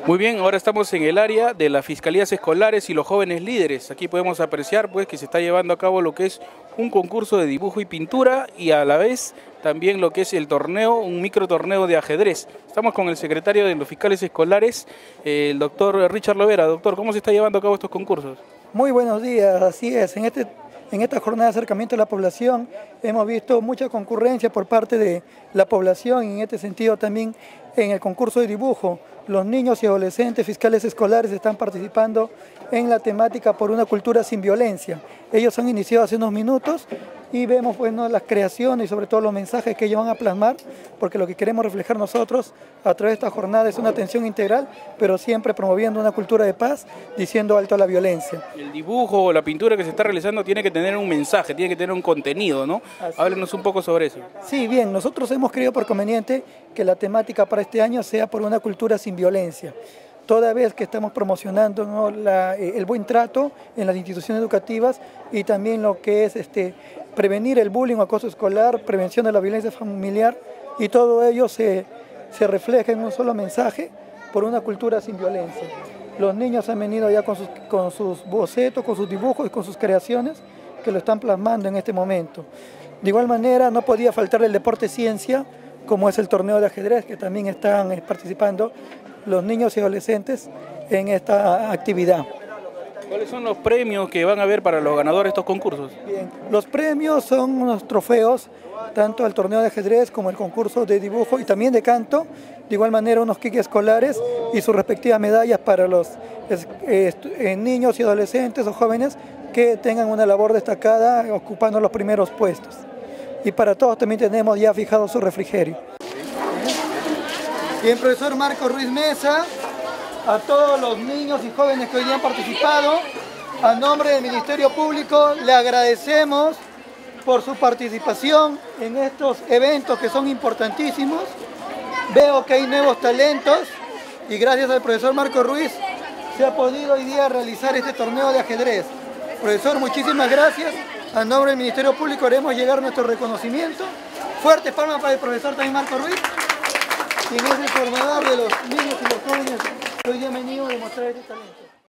Muy bien, ahora estamos en el área de las fiscalías escolares y los jóvenes líderes. Aquí podemos apreciar pues que se está llevando a cabo lo que es un concurso de dibujo y pintura y a la vez también lo que es el torneo, un micro torneo de ajedrez. Estamos con el secretario de los fiscales escolares, el doctor Richard Lovera. Doctor, ¿cómo se está llevando a cabo estos concursos? Muy buenos días, así es. En esta jornada de acercamiento a la población hemos visto mucha concurrencia por parte de la población y en este sentido también en el concurso de dibujo. Los niños y adolescentes fiscales escolares están participando en la temática por una cultura sin violencia. Ellos han iniciado hace unos minutos y vemos bueno, las creaciones y sobre todo los mensajes que ellos van a plasmar, porque lo que queremos reflejar nosotros a través de esta jornada es una atención integral, pero siempre promoviendo una cultura de paz, diciendo alto a la violencia. El dibujo o la pintura que se está realizando tiene que tener un mensaje, tiene que tener un contenido, ¿no? Háblenos un poco sobre eso. Sí, bien, nosotros hemos creído por conveniente que la temática para este año sea por una cultura sin violencia. Toda vez que estamos promocionando, ¿no? el buen trato en las instituciones educativas y también lo que es prevenir el bullying o acoso escolar, prevención de la violencia familiar, y todo ello se refleja en un solo mensaje por una cultura sin violencia. Los niños han venido ya con sus bocetos, con sus dibujos y con sus creaciones que lo están plasmando en este momento. De igual manera no podía faltar el deporte ciencia, como es el torneo de ajedrez, que también están participando los niños y adolescentes en esta actividad. ¿Cuáles son los premios que van a haber para los ganadores de estos concursos? Bien, los premios son unos trofeos, tanto al torneo de ajedrez como el concurso de dibujo y también de canto, de igual manera unos kits escolares y sus respectivas medallas para los niños y adolescentes o jóvenes que tengan una labor destacada ocupando los primeros puestos. Y para todos también tenemos ya fijado su refrigerio. Bien, profesor Marco Ruiz Mesa, a todos los niños y jóvenes que hoy día han participado, a nombre del Ministerio Público le agradecemos por su participación en estos eventos que son importantísimos. Veo que hay nuevos talentos y gracias al profesor Marco Ruiz se ha podido hoy día realizar este torneo de ajedrez. Profesor, muchísimas gracias. A nombre del Ministerio Público haremos llegar nuestro reconocimiento. Fuertes palmas para el profesor también Marco Ruiz, quien es el formador de los niños y los jóvenes que hoy día han venido a demostrar este talento.